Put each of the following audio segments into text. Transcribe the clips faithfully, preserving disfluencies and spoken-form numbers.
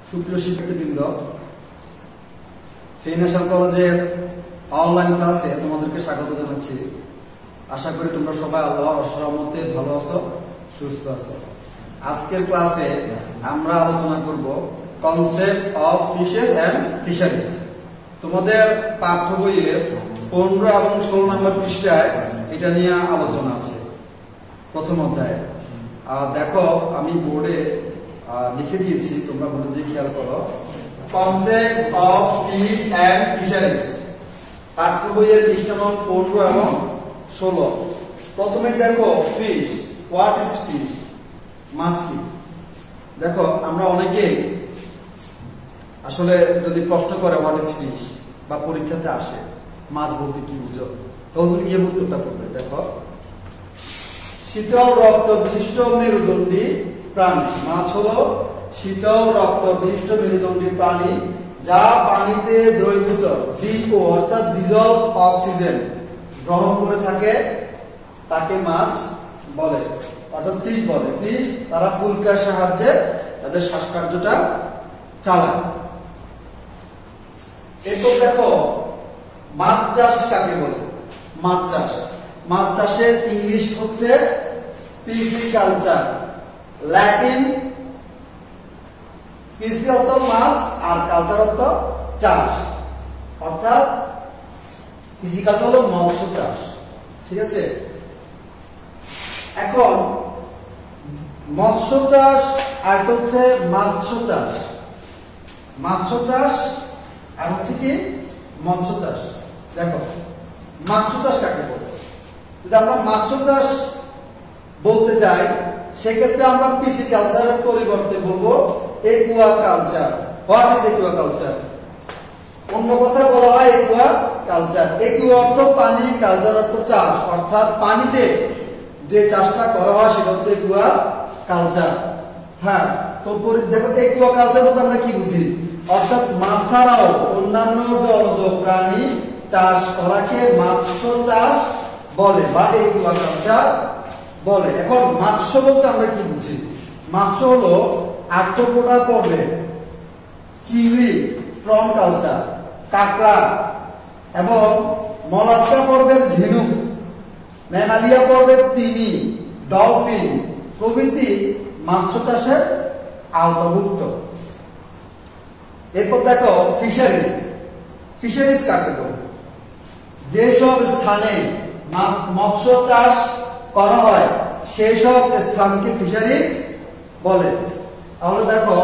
সুপ্রিয় শিক্ষার্থীবৃন্দ, ফিনান্সিয়াল কলেজের অনলাইন ক্লাসে তোমাদেরকে স্বাগত জানাচ্ছি। আশা করি তোমরা সবাই আল্লাহর রহমতে ভালো আছো, সুস্থ আছো। আজকের ক্লাসে আমরা আলোচনা করব concept of fishes and fisheries. তোমাদের পাঠ্য বইয়ের পনেরো এবং ষোলো নম্বর পৃষ্ঠায় এটা নিয়ে আলোচনা আছে, প্রথম অধ্যায়। দেখো, আমি বোর্ডে লিখে দিয়েছি, তোমরা বোর্ডে দিয়ে খেয়াল করো। Concept of fish and fisheries, পাঠ্য বইয়ের পৃষ্ঠা নম্বর পনেরো এবং ষোলো। প্রথমে দেখো ফিশ, হোয়াট ইজ ফিশ, মাছ কি। দেখো, আমরা অনেকে আসলে যদি প্রশ্ন করে হোয়াট ইজ ফিশ বা পরীক্ষাতে আসে মাছ বলতে কি বুঝো, তখন গিয়ে উত্তরটা করবে। দেখো, শীতল রক্ত বিশিষ্ট মেরুদণ্ডী প্রাণী। মাছ হলো শীতল রক্ত বিশিষ্ট মেরুদণ্ডী প্রাণী যা পানিতে দ্রবীভূত ডিও অর্থাৎ ডিজল অক্সিজেন গ্রহণ করে থাকে, তাকে মাছ বলে, অর্থাৎ ফিশ বলে। ফিশ তারা ফুলকার সাহায্যে তাদের শ্বাসকার্যটা চালায়। এরপর দেখো, মাছ চাষ কাকে বলে। মাছ চাষ, মাছ চাষের ইংলিশ হচ্ছে পিসিকালচার, ল্যাটিন পিসি অর্থ মাছ আর কালচার অর্থ চাষ, অর্থাৎ পিসিকালচার হলো মৎস্য চাষ। ঠিক আছে। এখন মৎস্য চাষ আর হচ্ছে মাছ চাষ, মাছ চাষ আর হচ্ছে কি মৎস্য চাষ। দেখো, মাছ চাষ কাকে বলে। যদি আমরা মাছ চাষ বলতে যাই, সেক্ষেত্রে আমরা পিসিকালচারের পরিবর্তে বলবো একুয়াকালচার। What is aquaculture? অন্য কথা বলা হয় একুয়াকালচার। একুয়া অর্থ পানি, কালচার অর্থ চাষ, অর্থাৎ পানিতে যে চাষটা করা হয় সেটা হচ্ছে একুয়াকালচার। হ্যাঁ, তো দেখো, একুয়াকালচার বলতে আমরা কি বুঝি? অর্থাৎ মাছ ছাড়াও অন্যান্য জলজ প্রাণী চাষ করাকে মৎস্য চাষ বলে বা একুয়াকালচার বলে। এখন মৎস্য বলতে আমরা কি বুঝি? মৎস্য হলো আর্থ্রোপোডা পর্বে চিংড়ি, প্রন কালচার, কাঁকড়া এবং মলাস্কা পর্বের ঝিনুক, ম্যামালিয়া পর্বের তিমি, ডলফিন প্রভৃতি মৎস্য চাষের আওতাভুক্ত। এরপর দেখো ফিশারিজ। ফিশারিজ কাকে বলে? যেসব স্থানে মৎস্য চাষ করা হয় সেই সব স্থানকে ফিশারিজ বলে। তাহলে দেখো,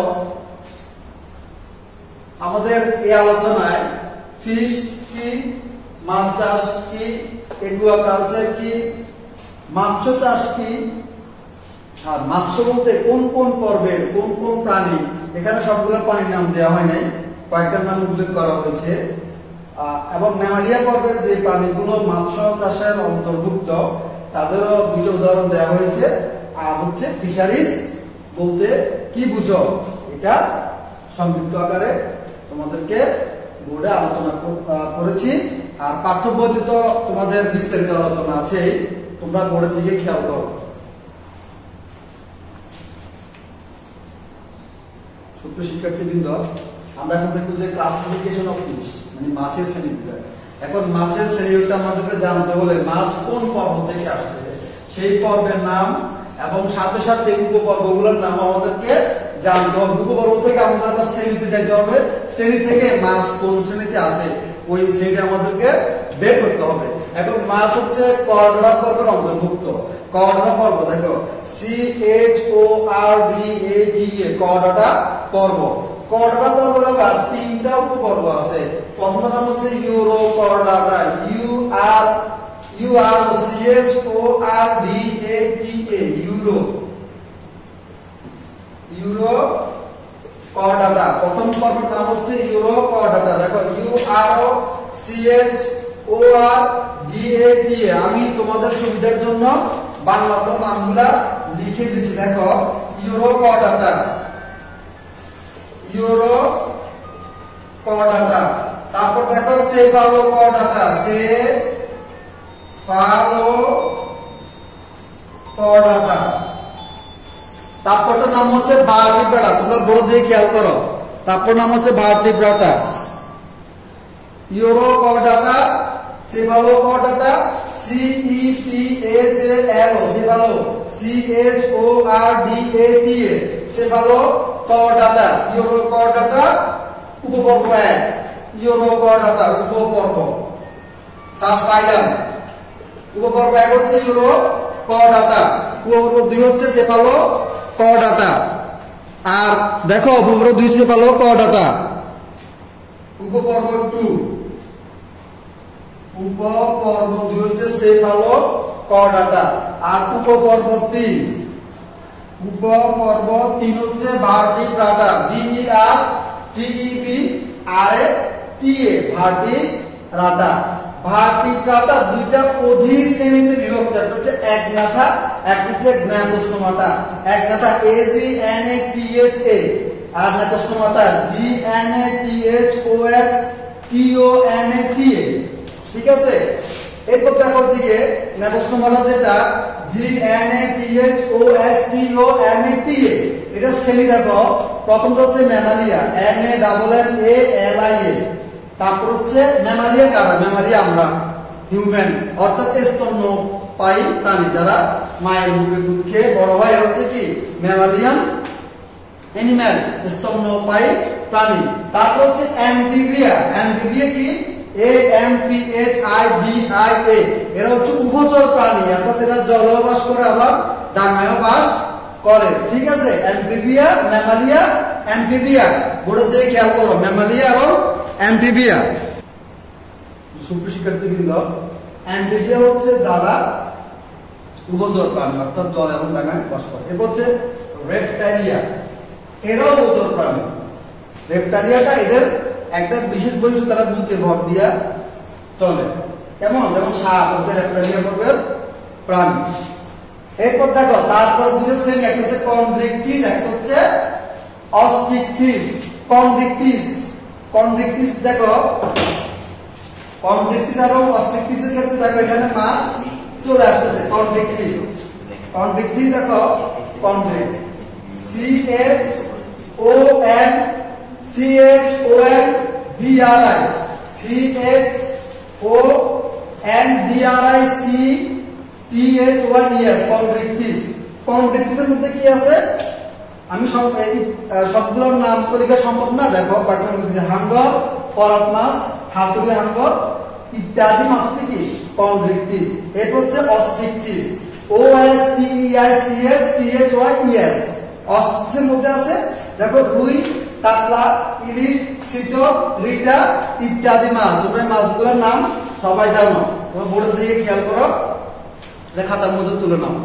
আমাদের এই আলোচনায় ফিশ কি, মাছ চাষ কি, একুয়াকালচার কি, মৎস্য চাষ কি, আর মৎস্য বলতে কোন কোন পর্বের কোন কোন প্রাণী, এখানে সবগুলো প্রাণীর নাম দেওয়া হয় নাই, কয়েকটার নাম উল্লেখ করা হয়েছে। এবং ম্যামালিয়া পর্বের যে প্রাণীগুলো মৎস্য চাষের অন্তর্ভুক্ত তাদেরও দুটো উদাহরণ দেওয়া হয়েছে। আর হচ্ছে ফিশারিজ বলতে কি বুঝো, এটা সংক্ষিপ্ত আকারে তোমাদেরকে বোর্ডে আলোচনা করেছি। আর পাঠ্য বইতে তো তোমাদের বিস্তারিত আলোচনা আছে, তোমরা বোর্ডের দিকে খেয়াল করো। সুপ্রিয় শিক্ষার্থীবৃন্দ, আমরা এখন দেখব যে ক্লাসিফিকেশন অফ ফিশ, মানে মাছের শ্রেণীবিভাগ। এখন মাছের শ্রেণীটা আমাদেরকে জানতে হলে মাছ কোন পর্ব থেকে আসছে সেই পর্বের নাম এবং সাথে সাথে উপপর্বগুলোর নাম আমাদেরকে জানতে হবে। উপপর্ব থেকে আমাদের শ্রেণীতে যেতে হবে, শ্রেণী থেকে মাছ কোন শ্রেণীতে আছে ওই শ্রেণীটা আমাদেরকে বের করতে হবে। এখন মাছ হচ্ছে করডরা পর্বের অন্তর্ভুক্ত। করডরা পর্ব, দেখো C H O R D A T A, Chordata পর্ব। করডরা পর্বের আবার তিনটা উপপর্ব আছে। প্রথম নাম হচ্ছে Urochordata, U R U R C H O R D A T A, Uro Urochordata. প্রথম পর্বের নাম হচ্ছে ইউরো করডাটা। দেখো, U R C H O R D A T A. আমি তোমাদের সুবিধার জন্য বাংলাতে নামগুলা লিখে দিচ্ছি। দেখো, ইউরো করডাটা, ইউরো করডাটা। তারপর দেখো Cephalochordata, Cephalochordata. তারপরটার নাম হচ্ছে বার্ডিপেডা। তোমরা বড় দিয়ে খেয়াল করো, তারপর নাম হচ্ছে Vertebrata, Urochordata, Cephalochordata, C E P H A L O Cephalo, C H O R D A T A Cephalochordata, Urochordata উপপর্ব এক, ইউরোকর্ডাটা উপপর্ব। সাবফাইলাম উপপর্ব এক হচ্ছে ইউরোকর্ডাটা, উপপর্ব দুই হচ্ছে সেফালোকর্ডাটা। আর দেখো উপপর্ব দুই সেফালোকর্ডাটা, উপপর্ব দুই, উপপর্ব দুই হচ্ছে সেফালোকর্ডাটা। আর উপপর্ব তিন, উপপর্ব তিন হচ্ছে Vertebrata, B E R T E B R A T A, Vertebrata. Vertebrata দুইটা অধীন শ্রেণীতে বিভক্ত, একটা হচ্ছে একনাথা, একটা হচ্ছে Gnathostomata. Agnatha A G N A T H A, আর Gnathostomata G N A T H O S T O M A T A. ঠিক আছে, এরপর দেখো দিকে জ্ঞাতস্টোমাটা যেটা G N A T H O S T O M A T এ, এটা শ্রেণী দেখো প্রথমটা হচ্ছে Mammalia, M A double M A L I A. তারপর হচ্ছে ম্যামালিয়া কারা? ম্যামালিয়া আমরা, হিউম্যান অর্থাৎ স্তন্যপায়ী প্রাণী, যারা মায়ের বুকে দুধ খেয়ে বড় হয়, হচ্ছে কি ম্যামালিয়ান অ্যানিম্যাল, স্তন্যপায়ী প্রাণী। তারপর হচ্ছে অ্যামফিবিয়া, অ্যামফিবিয়া কি? A M P H I B I A, এরা হচ্ছে উভচর প্রাণী, অর্থাৎ এরা জলেও বাস করে আবার ডাঙায়ও বাস করে। ঠিক আছে, অ্যামফিবিয়া, ম্যামালিয়া, অ্যামফিবিয়া, বোর্ডের দিকে খেয়াল করো, ম্যামালিয়া এবং অ্যামফিবিয়া। সুপ্রিয় শিক্ষার্থীবৃন্দ, অ্যামফিবিয়া হচ্ছে যারা উভচর প্রাণী, অর্থাৎ জল এবং ডাঙায় বাস করে। এরপর হচ্ছে রেপ্টাইলিয়া, এরাও উভচর প্রাণী। রেপ্টাইলিয়াটা এদের একটা বিশেষ বৈশিষ্ট্য, তারা বুকে ভর দিয়া চলে, কেমন? যেমন সাপ হচ্ছে রেপ্টাইলিয়া বর্গের প্রাণী। এরপর দেখো তারপর দুটো শ্রেণী, একটা হচ্ছে কন্ড্রিকটিস, একটা হচ্ছে অস্টিকটিস। কন্ড্রিকটিস, কন্ড্রিকটিস দেখো, কন্ড্রিকটিস এবং অস্টিকটিসের ক্ষেত্রে দেখো এখানে মাছ চলে আসতেছে। কন্ড্রিকটিস, কন্ড্রিকটিস দেখো, Chondric, C H O N D H O C D R I, C H O C D R I E S H Y E এস, কন্ড্রিকটিস। কন্ড্রিকটিসের মধ্যে কি আছে আমি সব এই সবগুলোর নাম পরীক্ষা সম্ভব না, দেখো কয়েকটা মধ্যে হাঙ্গর, করাত মাছ, হাতুড়ি হাঙ্গর ইত্যাদি মাছ হচ্ছে কি কন্ড্রিকটিস। এরপর হচ্ছে Osteichthyes, O S T E I C H T H Y E S. অস্ট্রিকটিসের মধ্যে আছে দেখো রুই, কাতলা, ইলিশ, চিতল, রিটা ইত্যাদি মাছ। তোমরা মাছগুলোর নাম সবাই জানো, তোমরা বোর্ডের দিকে খেয়াল করো, এটা খাতার মধ্যে তুলে নাও।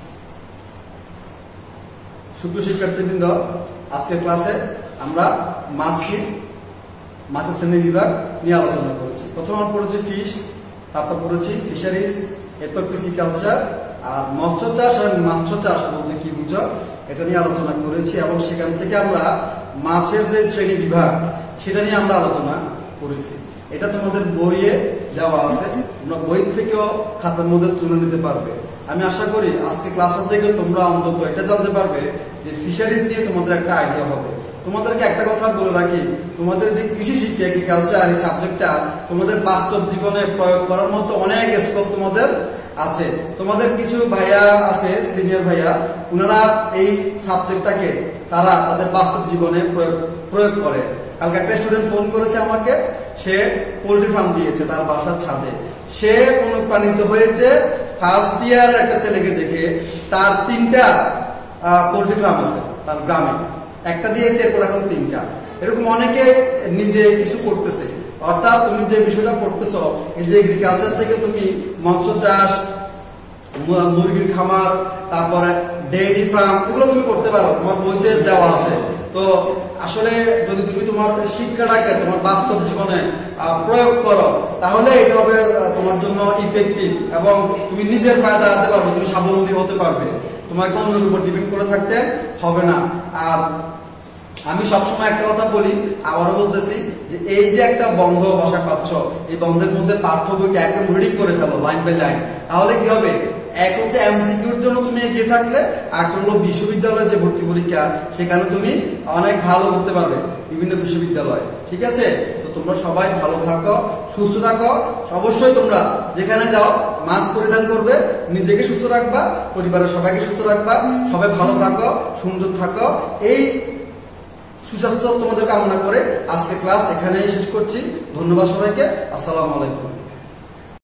সুপ্রিয় শিক্ষার্থীবৃন্দ, আজকের ক্লাসে আমরা মাছ কি মাছের শ্রেণী বিভাগ নিয়ে আলোচনা করেছি। প্রথম আমরা পড়েছি ফিশ, তারপর পড়েছি ফিশারিজ, এরপর পিসিকালচার, আর মৎস্য চাষ আর মাছ চাষ বলতে কি বুঝো এটা নিয়ে আলোচনা করেছি, এবং সেখান থেকে আমরা মাছের যে শ্রেণী বিভাগ সেটা নিয়ে আমরা আলোচনা করেছি। এটা তোমাদের বইয়ে দেওয়া আছে, তোমরা বই থেকেও খাতার মধ্যে তুলে নিতে পারবে। আমি আশা করি আজকে ক্লাসের থেকে তোমরা অন্তত এটা জানতে পারবে যে ফিশারিজ নিয়ে তোমাদের একটা আইডিয়া হবে। তোমাদেরকে একটা কথা বলে রাখি, তোমাদের যে কৃষি শিক্ষা এগ্রিকালচার এই সাবজেক্টটা তোমাদের বাস্তব জীবনে প্রয়োগ করার মতো অনেক স্কোপ তোমাদের আছে। তোমাদের কিছু ভাইয়া আছে, সিনিয়র ভাইয়া, ওনারা এই সাবজেক্টটাকে তারা তাদের বাস্তব জীবনে প্রয়োগ প্রয়োগ করে। কালকে একটা স্টুডেন্ট ফোন করেছে আমাকে, সে পোল্ট্রি ফার্ম দিয়েছে তার বাসার ছাদে। সে অনুপ্রাণিত হয়েছে ফার্স্ট ইয়ার একটা ছেলেকে দেখে, তার তিনটা পোল্ট্রি ফার্ম আছে তার গ্রামে, একটা দিয়েছে, এরপর এখন তিনটা। এরকম অনেকে নিজে কিছু করতেছে, অর্থাৎ তুমি যে বিষয়টা করতেছ এই যে এগ্রিকালচার থেকে তুমি মৎস্য চাষ, মুরগির খামার, তারপরে ডেইরি ফার্ম, এগুলো তুমি করতে পারো, তোমার বইতে দেওয়া আছে। তো আসলে যদি তুমি তোমার শিক্ষাটাকে তোমার বাস্তব জীবনে প্রয়োগ করো তাহলে এটা হবে তোমার জন্য ইফেক্টিভ, এবং তুমি নিজের পায়ে দাঁড়াতে পারবে, তুমি স্বাবলম্বী হতে পারবে, তোমাকে অন্যের উপর ডিপেন্ড করে থাকতে হবে না। আর আমি সবসময় একটা কথা বলি, আবারও বলতেছি, যে এই যে একটা বন্ধ ভাষা পাচ্ছ, এই বন্ধের মধ্যে পাঠ্য বইটা একদম রিডিং করে ফেলো লাইন বাই লাইন, তাহলে কি হবে এক হচ্ছে এমসিকিউর জন্য তুমি এগিয়ে থাকলে, আর হলো বিশ্ববিদ্যালয়ে যে ভর্তি পরীক্ষা সেখানে তুমি অনেক ভালো করতে পারবে বিভিন্ন বিশ্ববিদ্যালয়ে। ঠিক আছে, তো তোমরা সবাই ভালো থাকো, সুস্থ থাকো। অবশ্যই তোমরা যেখানে যাও মাস্ক পরিধান করবে, নিজেকে সুস্থ রাখবা, পরিবারের সবাইকে সুস্থ রাখবা। সবাই ভালো থাকো, সুন্দর থাকো, এই সুস্বাস্থ্য তোমাদের কামনা করে আজকে ক্লাস এখানেই শেষ করছি। ধন্যবাদ সবাইকে। আসসালামু আলাইকুম।